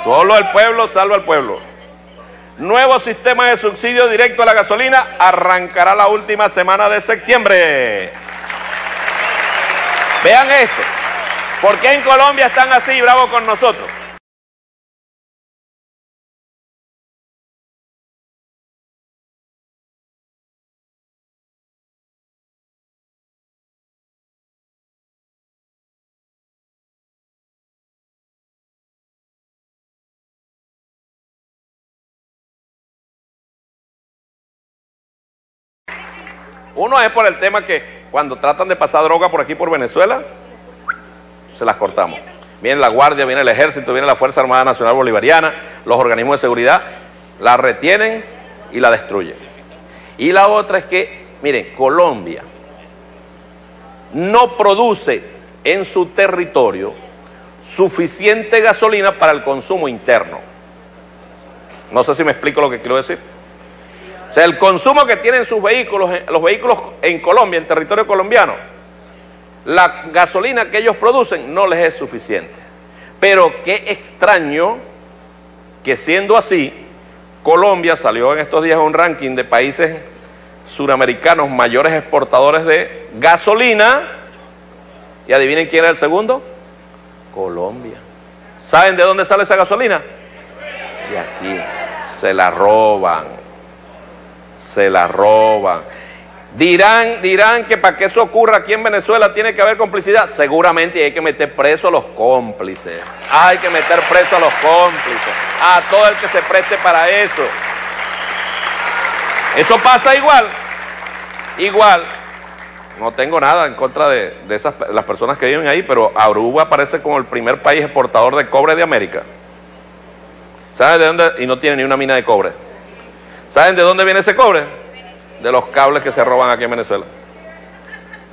Solo el pueblo salva al pueblo. Nuevo sistema de subsidio directo a la gasolina arrancará la última semana de septiembre. Vean esto. ¿Por qué en Colombia están así bravos con nosotros? Uno es por el tema que cuando tratan de pasar droga por aquí por Venezuela, se las cortamos. Viene la Guardia, viene el Ejército, viene la Fuerza Armada Nacional Bolivariana, los organismos de seguridad, la retienen y la destruyen. Y la otra es que, miren, Colombia no produce en su territorio suficiente gasolina para el consumo interno. No sé si me explico lo que quiero decir. O sea, el consumo que tienen sus vehículos, los vehículos en Colombia, en territorio colombiano, la gasolina que ellos producen no les es suficiente. Pero qué extraño que siendo así, Colombia salió en estos días un ranking de países suramericanos mayores exportadores de gasolina. Y adivinen quién era el segundo. Colombia. ¿Saben de dónde sale esa gasolina? De aquí. Se la roban. Se la roban. Dirán que para que eso ocurra aquí en Venezuela tiene que haber complicidad. Seguramente hay que meter preso a los cómplices. Hay que meter preso a los cómplices. A todo el que se preste para eso. Eso pasa igual. Igual. No tengo nada en contra de las personas que viven ahí, pero Aruba aparece como el primer país exportador de cobre de América. ¿Saben de dónde? Y no tiene ni una mina de cobre. ¿Saben de dónde viene ese cobre? De los cables que se roban aquí en Venezuela.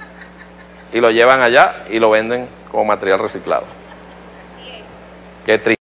Y lo llevan allá y lo venden como material reciclado. Qué triste.